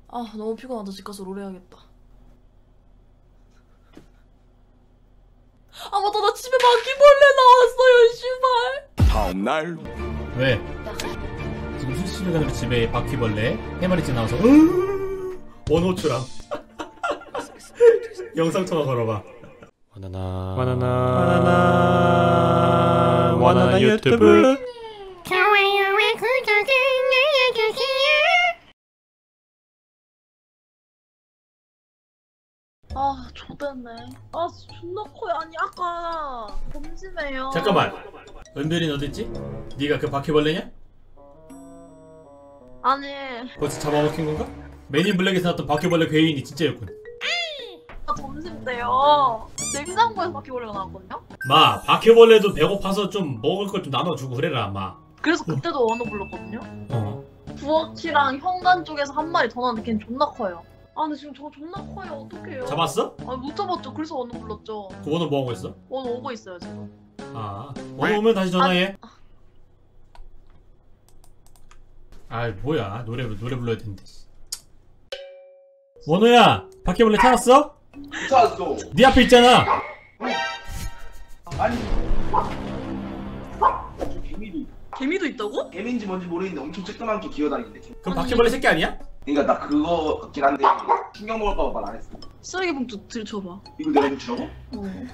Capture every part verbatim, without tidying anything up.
아 너무 피곤하다. 집 가서 롤 해야겠다. 아 맞다, 나 집에 바퀴벌레 나왔어요. 씨발. 다음날 왜? 지금 실시간으로 집에 바퀴벌레 세 마리째 나와서 원호추랑 영상 통화 걸어봐. 바나나 바나나 바나나 바나나 유튜브. 좋아요와 구독을 눌러주세요. 아 좋댔네. 아 존나 커요. 아니 아까 검심해요. 잠깐만, 은별이는 어딨지? 네가 그 바퀴벌레냐? 아니 벌써 잡아먹힌 건가? 맨인 블랙에서 나왔던 바퀴벌레 괴인이 진짜였군. 아, 점심 때요. 냉장고에서 바퀴벌레가 나왔거든요. 마, 바퀴벌레도 배고파서 좀 먹을 걸 좀 나눠주고 그래라 마. 그래서 그때도 언어 불렀거든요. 어. 부엌이랑 현관 쪽에서 한 마리 더 나왔는데 걔는 존나 커요. 아 근데 지금 저거 존나 커요. 어떡해요. 잡았어? 아 못 잡았죠. 그래서 언어 불렀죠. 그 원호 뭐하고 있어? 언어 오고 있어요 지금. 아, 원호 오면 다시 전화해. 아, 뭐야, 노래 노래 불러야 되는데. 원호야, 바퀴벌레 찾았어? 찾았어. 네 앞에 있잖아. 아니. 저 개미도 있- 개미도 있다고? 개미인지 뭔지 모르겠는데 엄청 쬐끄맣게 기어다니는데. 그럼 바퀴벌레 새끼 아니야? 그러니까 나 그거 같긴 한데 신경 먹을까봐 말 안 했어. 쓰레기 봉투 들쳐봐. 이거 내가 좀 주라고? 어.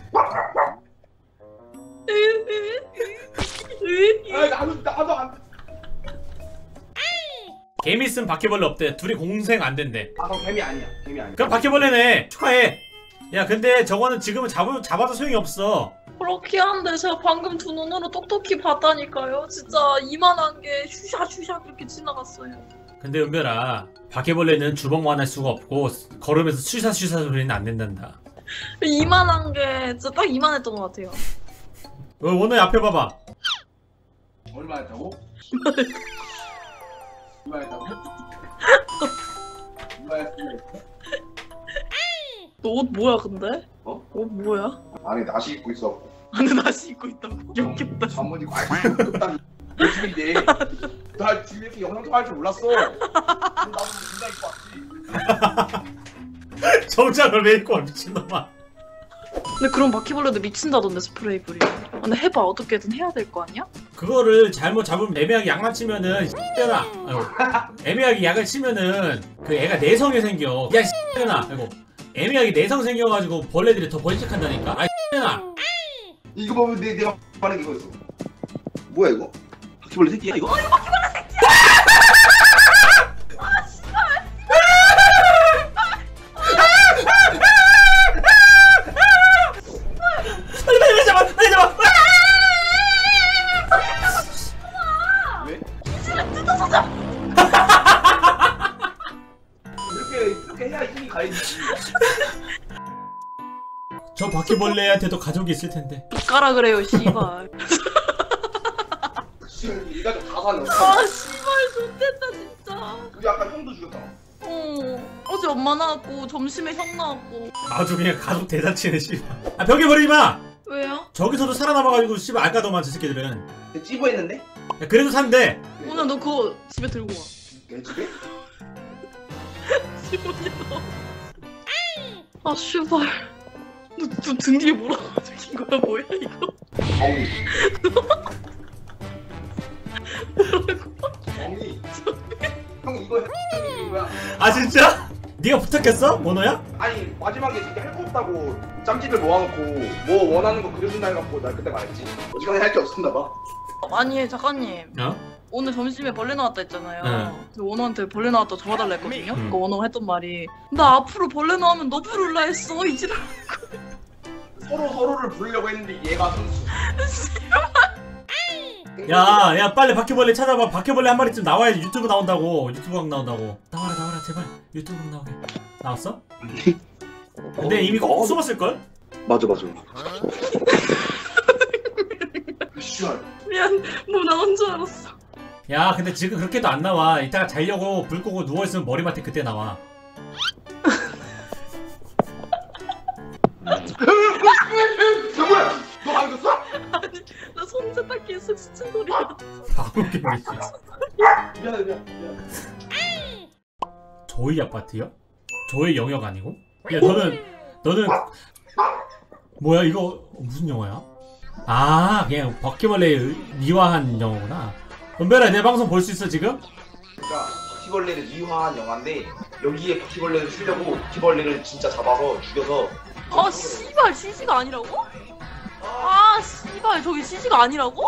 아 나도 나도 안. 개미 쓴 바퀴벌레 없대. 둘이 공생 안 된대. 아 그럼 개미 아니야. 개미 아니야. 그럼 바퀴벌레네. 축하해. 야, 근데 저거는 지금은 잡아, 잡아도 소용이 없어. 그렇게 한데 제가 방금 두 눈으로 똑똑히 봤다니까요. 진짜 이만한 게 슈샤슈샤 그렇게 지나갔어요. 근데 은별아, 바퀴벌레는 주먹만 할 수가 없고 걸으면서 슈사슈사 소리는 안 된단다. 이만한 게 진짜 딱 이만했던 것 같아요. 어, 원호야 앞에 봐봐. 얼마 했다고? 얼마 했다고? 얼마 했어? 너 옷 뭐야 근데? 어? 옷 뭐야? 안에 나시 입고 있어. 안에 나시 입고 있다고? 귀엽겠다. 잠옷 입고 아이고 딱 요즘인데 나 지금 이렇게 영상 통화할 줄 몰랐어. 나도 진짜 입고 왔지. 정장을 왜 입고 와, 미친놈아. 근데 그런 바퀴벌레도 미친다던데 스프레이 뿌리. 근데 해봐 어떻게든 해야 될 거 아니야? 그거를 잘못 잡으면 애매하게 약만 치면은 X잖아. 아이고. 애매하게 약을 치면은 그 애가 내성이 생겨. 야 X잖아. 아이고. 애매하게 내성 생겨가지고 벌레들이 더 번식한다니까. 아 X잖아. 이거 보면 내 내가 말한 게 이거였어. 뭐야 이거? 바퀴벌레 새끼야 이거? 빨리 빨리 잡아, 빨리 잡아. 왜? 뜯어서 잡. 이렇게 이렇게 해야 힘이 가야지. 저 바퀴벌레한테도 가족이 있을 텐데. 가라 그래요 씨발. 이 가족 다 살렸어. 아 씨발 좋겠다 진짜. 우리 아까 형도 죽였다. 어 어제 엄마 나왔고 점심에 형 나왔고. 아주 그냥 가족 대잔치네 씨발. 아, 벽에 버리지 마. 왜요? 저기서도 살아남아가지고 씨발 알까더만 저 새끼들은. 내 찌부했는데? 야, 그래도 산대. 오늘 너 그거 집에 들고 와. 내 집에? 아 씨발. 너 등 뒤에 뭐라고 적힌 거야 뭐야 이거? 정이. 정이. 형 이거 해. 이게 뭐야? 아 진짜? 네가 부탁했어? 원호야? 아니 마지막에 되게 할 거 없다고 짬집을 모아놓고 뭐 원하는 거 그려준다 해갖고 나 그때 말했지. 어지간히 할 게 없었나 봐. 아니 작가님 어? 오늘 점심에 벌레 나왔다 했잖아요. 응. 그래서 원호한테 벌레 나왔다 적어달라 했거든요. 응. 그 원호가 했던 말이 나 앞으로 벌레 나오면 너 부를라 했어 이지랄. 서로 서로를 부르려고 했는데 얘가 선수. 야, 야, 빨리 바퀴벌레 찾아봐. 바퀴벌레 한 마리쯤 나와야지 유튜브 나온다고. 유튜브 각 나온다고. 나와라, 나와라, 제발. 유튜브 각 나오게. 나왔어? 근데 이미 꼭 숨었을걸? 맞아 맞아. 씨발. 미안 뭐 나온 줄 알았어. 야, 근데 지금 그렇게도 안 나와. 이따가 자려고 불 끄고 누워있으면 머리맡에 그때 나와. 야 뭐야? 너 안 겼어? 아니 나 손세탁기에 쓱 스친 소리야. 바보게 뭐지. 미안해 미안 미안. 저희 아파트요? 저희 영역 아니고? 야 너는 너는 뭐야 이거 무슨 영화야? 아 그냥 바퀴벌레 미화한 영화구나. 은별아 내 방송 볼 수 있어 지금? 그러니까 바퀴벌레를 미화한 영화인데 여기에 바퀴벌레를 쓰려고 바퀴벌레를 진짜 잡아서 죽여서 아 씨발 씨지가 아니라고? 아 씨발 저게 씨지가 아니라고?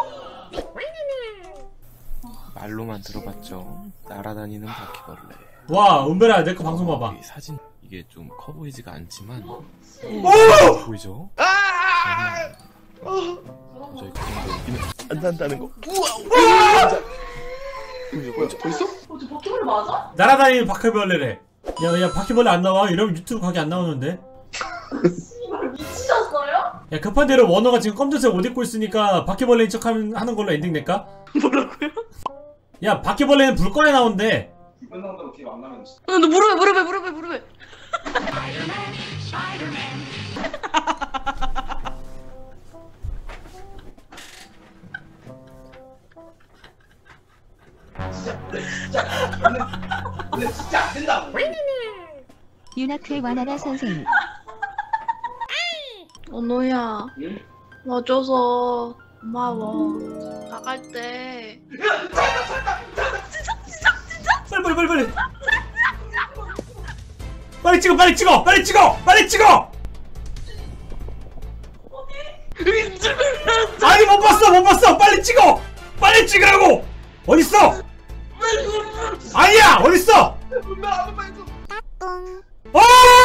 말로만 들어봤죠. 날아다니는 바퀴벌레. 와 은별아 내 거 방송 봐봐. 이 사진 이게 좀 커 보이지가 않지만 오! 보이죠? 아! 도저히 그 정도 느낌이 안 난다는 거. 뭐야 더 있어? 어, 저 바퀴벌레 맞아? 날아다니는 바퀴벌레래. 야야 바퀴벌레 안 나와? 이러면 유튜브 가게 안 나오는데. 씨발 미치셨어요? 야 급한 대로 원어가 지금 검정색 옷 입고 있으니까 바퀴벌레인 척 하는 하는 걸로 엔딩 낼까? 뭐라고요? 야 바퀴벌레는 불꺼에 나온대. 맨날 한다고 뒤에 만나면 진짜 너 무릎에 무릎에 무릎에 무릎에 근데 진짜 안 된다고. 유나클 와나나 선생. 언호야 응? 와줘서 고마워. 나갈 때 빨리 빨리 빨리 빨리. 빨리 찍어 빨리 찍어 빨리 찍어 빨리 찍어. 아니 못 봤어 못 봤어 빨리 찍어 빨리 찍으라고. 어딨어? 아니야 어딨어? 은별 한 번만 해줘. 어!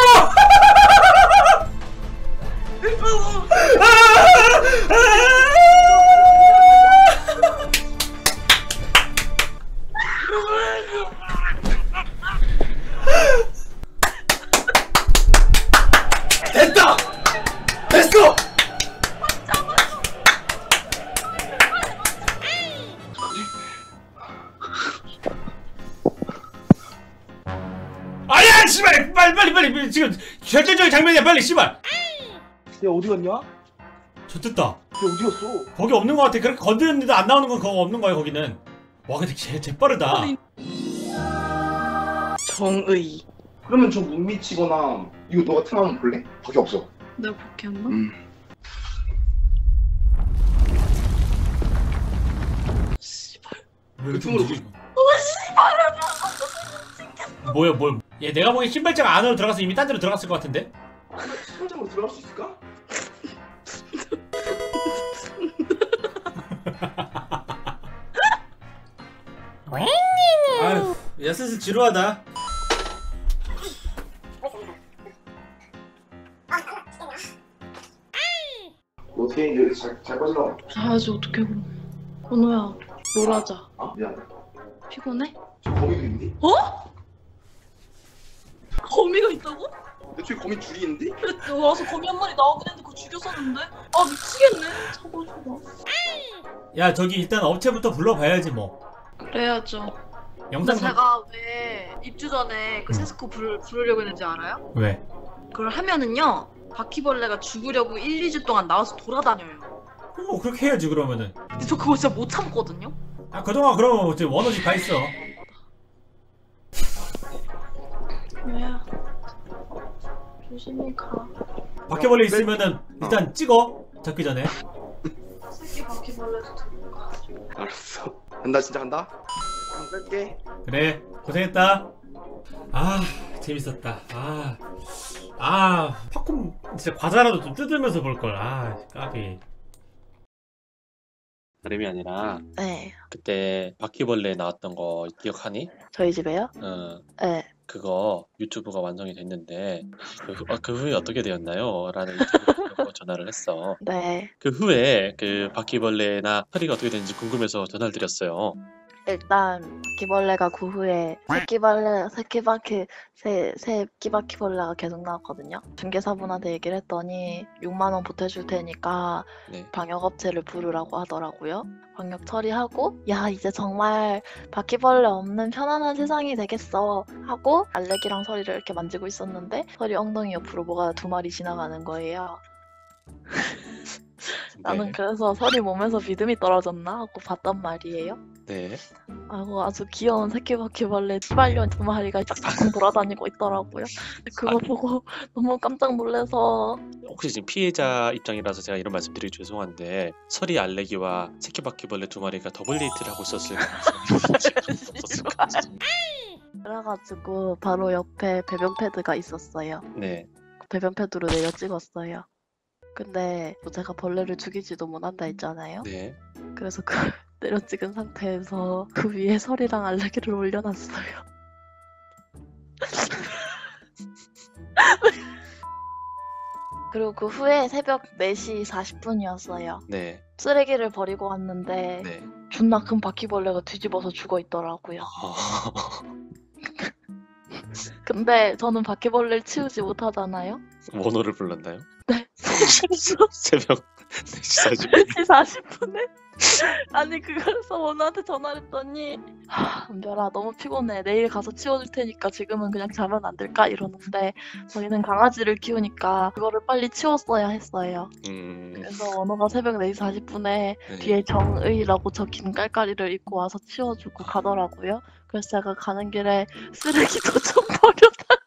됐다. 됐어. 아니야 씨발 빨리 빨리 빨리 지금 결정적인 장면이야 빨리 씨발. 야 어디 갔냐? 야 좋됐다. 어디 갔어? 거기 없는 것 같아. 그렇게 건드렸는데도 안 나오는 건 그거 없는 거야 거기는. 와 근데 개 재빠르다. 정의. 그러면 저 못 미치거나 이거 너가 틈하면 볼래? 밖에 없어. 내가 볼게 한번. 음. 씨발. 그 틈으로 보 뭐야 뭘? 얘 내가 보기엔 신발장 안으로 들어가서 이미 딴 데로 들어갔을 것 같은데? 신발장으로 들어갈 수 있을까? 아휴 야 슬슬 지루하다. 어떻게 이제 잘, 잘 빠지러? 자야지 어떻게 그럼. 건호야 놀아자. 아 미안해. 피곤해? 저 거미도 있는데? 어? 거미가 있다고? 내 쪽에 거미 둘이 있는데? 그래 와서 거미 한 마리 나오긴 했는데 그거 죽였었는데? 아 미치겠네. 잡아줘봐. 야 저기 일단 업체부터 불러봐야지 뭐. 그래야죠. 영상 근데 제가 왜 입주 전에 그 세스코 부를, 부르려고 했는지 알아요? 왜? 그걸 하면은요 바퀴벌레가 죽으려고 일, 이 주 동안 나와서 돌아다녀요. 뭐 그렇게 해야지 그러면은. 근데 저 그거 진짜 못 참거든요? 아 그동안 그러면 이제 원어집 가 있어. 왜야? 조심히 가. 바퀴벌레 있으면은 일단 찍어 잡기 전에. 새끼 바퀴벌레도 들어가. 알았어. 간다 진짜 간다. 안 뺄게. 그래 고생했다. 아 재밌었다. 아, 아 팝콘 진짜 과자라도 좀 뜯으면서 볼걸. 아 까비. 다름이 아니라 네, 그때 바퀴벌레 나왔던 거 기억하니? 저희 집에요? 어 네. 그거 유튜브가 완성이 됐는데 그, 후, 어, 그 후에 어떻게 되었나요? 라는 유튜브로 전화를 했어. 네. 그 후에 그 바퀴벌레나 허리가 어떻게 되는지 궁금해서 전화를 드렸어요. 일단 바퀴벌레가 그 후에 새끼벌레, 새끼바퀴, 새, 새끼바퀴벌레가 계속 나왔거든요. 중개사분한테 얘기를 했더니 육만 원 보태줄 테니까 네. 방역업체를 부르라고 하더라고요. 방역 처리하고 야 이제 정말 바퀴벌레 없는 편안한 세상이 되겠어 하고 알레기랑 서리를 이렇게 만지고 있었는데 서리 엉덩이 옆으로 뭐가 두 마리 지나가는 거예요. 나는 네. 그래서 서리 몸에서 믿음이 떨어졌나 하고 봤단 말이에요. 네. 하고 아주 귀여운 새끼 바퀴벌레 시발년 두 마리가 쫙쫙 돌아다니고 있더라고요. 그거 아. 보고 너무 깜짝 놀라서 혹시 지금 피해자 입장이라서 제가 이런 말씀드리기 죄송한데 서리 알레기와 새끼 바퀴벌레 두 마리가 더블 데이트를 하고 있었을 가능성이 없었을까? 그래가지고 바로 옆에 배변 패드가 있었어요. 네. 배변 패드로 내려 찍었어요. 근데 뭐 제가 벌레를 죽이지도 못한다 했잖아요. 네. 그래서 그 내려 찍은 상태에서 그 위에 설이랑 알레기를 올려놨어요. 그리고 그 후에 새벽 네 시 사십 분이었어요. 네. 쓰레기를 버리고 왔는데 네. 존나 큰 바퀴벌레가 뒤집어서 죽어 있더라고요. 근데 저는 바퀴벌레를 치우지 못하잖아요. 원호를 불렀나요? 네. 새벽 네 시 사십 분. 네 시 사십 분에 아니 그래서 원우한테 전화를 했더니 하, 은별아 너무 피곤해 내일 가서 치워줄 테니까 지금은 그냥 자면 안 될까 이러는데 저희는 강아지를 키우니까 그거를 빨리 치웠어야 했어요. 음. 그래서 원우가 새벽 네 시 사십 분에 네. 뒤에 정의라고 적힌 깔깔이를 입고 와서 치워주고 가더라고요. 그래서 제가 가는 길에 쓰레기도 좀 버려달라고.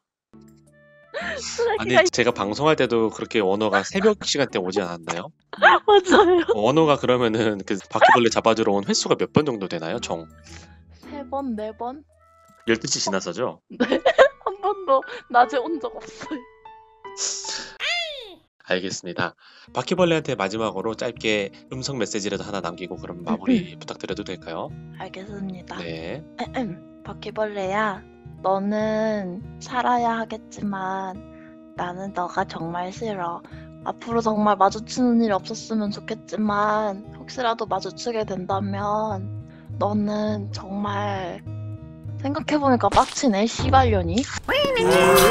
쓰레기가 아니 제가 방송할 때도 그렇게 원호가 새벽 시간대 오지 않았나요? 맞아요. 원호가 그러면은 그 바퀴벌레 잡아주러 온 횟수가 몇 번 정도 되나요? 총 세 번, 네 번? 열두 시 지나서죠? 한 번도 낮에 온 적 없어요. 알겠습니다. 바퀴벌레한테 마지막으로 짧게 음성 메시지라도 하나 남기고 그럼 마무리 부탁드려도 될까요? 알겠습니다. 네. 바퀴벌레야, 너는 살아야 하겠지만 나는 너가 정말 싫어. 앞으로 정말 마주치는 일이 없었으면 좋겠지만 혹시라도 마주치게 된다면 너는 정말 생각해보니까 빡치네, 씨발년이.